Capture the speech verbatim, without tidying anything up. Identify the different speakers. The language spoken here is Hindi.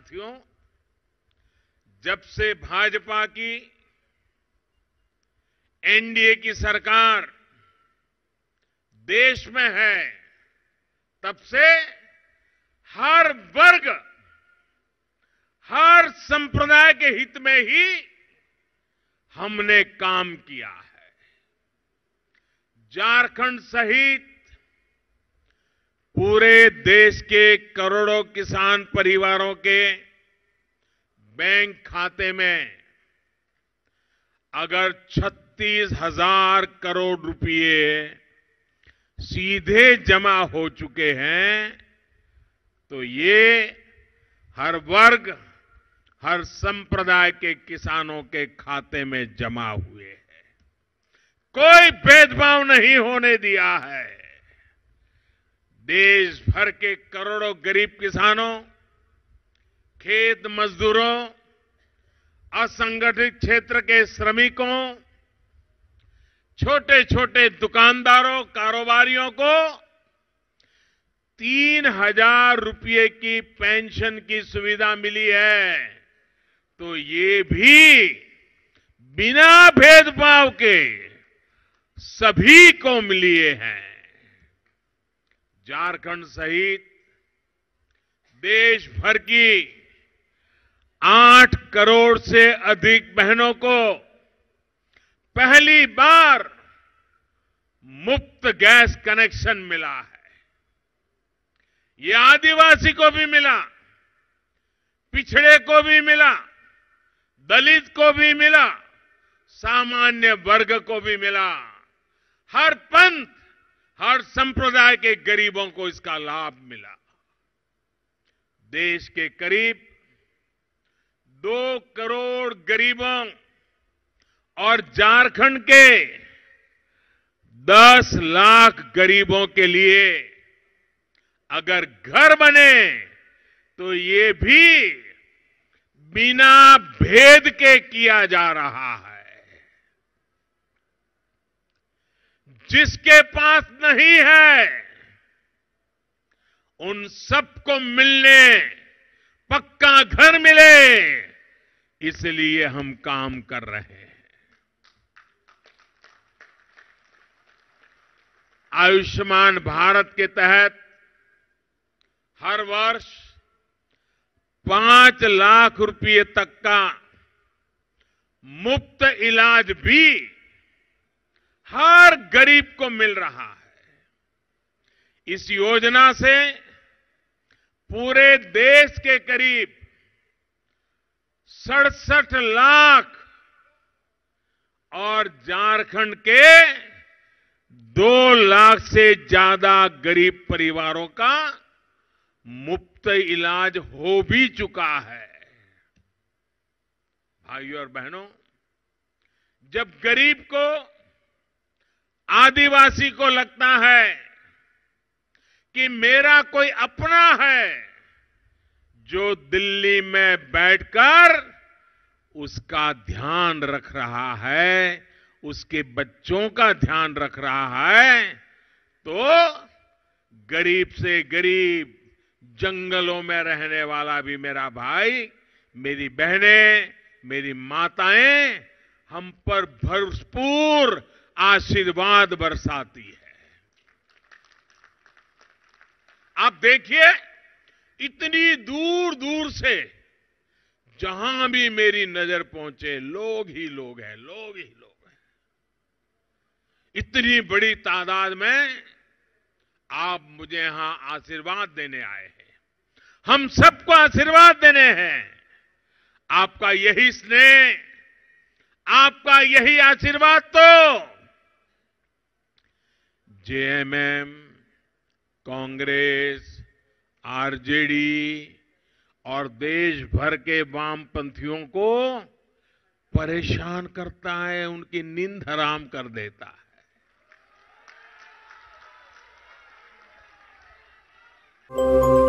Speaker 1: साथियों, जब से भाजपा की एनडीए की सरकार देश में है, तब से हर वर्ग, हर संप्रदाय के हित में ही हमने काम किया है। झारखंड सहित पूरे देश के करोड़ों किसान परिवारों के बैंक खाते में अगर छत्तीस हजार करोड़ रुपए सीधे जमा हो चुके हैं, तो ये हर वर्ग, हर संप्रदाय के किसानों के खाते में जमा हुए हैं। कोई भेदभाव नहीं होने दिया है। देश भर के करोड़ों गरीब किसानों, खेत मजदूरों, असंगठित क्षेत्र के श्रमिकों, छोटे छोटे दुकानदारों, कारोबारियों को तीन हजार रुपये की पेंशन की सुविधा मिली है। तो ये भी बिना भेदभाव के सभी को मिली है। झारखंड सहित देश भर की आठ करोड़ से अधिक बहनों को पहली बार मुफ्त गैस कनेक्शन मिला है। ये आदिवासी को भी मिला, पिछड़े को भी मिला, दलित को भी मिला, सामान्य वर्ग को भी मिला। हर पंथ, हर संप्रदाय के गरीबों को इसका लाभ मिला। देश के करीब दो करोड़ गरीबों और झारखंड के दस लाख गरीबों के लिए अगर घर बने तो ये भी बिना भेद के किया जा रहा है। जिसके पास नहीं है उन सबको मिलने, पक्का घर मिले, इसलिए हम काम कर रहे हैं। आयुष्मान भारत के तहत हर वर्ष पांच लाख रुपए तक का मुफ्त इलाज भी हर गरीब को मिल रहा है। इस योजना से पूरे देश के करीब सड़सठ लाख और झारखंड के दो लाख से ज्यादा गरीब परिवारों का मुफ्त इलाज हो भी चुका है। भाइयों और बहनों, जब गरीब को, आदिवासी को लगता है कि मेरा कोई अपना है जो दिल्ली में बैठकर उसका ध्यान रख रहा है, उसके बच्चों का ध्यान रख रहा है, तो गरीब से गरीब जंगलों में रहने वाला भी मेरा भाई, मेरी बहनें, मेरी माताएं हम पर भरपूर आशीर्वाद बरसाती है। आप देखिए, इतनी दूर दूर से जहां भी मेरी नजर पहुंचे लोग ही लोग हैं, लोग ही लोग हैं। इतनी बड़ी तादाद में आप मुझे यहां आशीर्वाद देने आए हैं। हम सबको आशीर्वाद देने हैं। आपका यही स्नेह, आपका यही आशीर्वाद तो जेएमएम, कांग्रेस, आरजेडी और देश भर के वामपंथियों को परेशान करता है, उनकी नींद हराम कर देता है।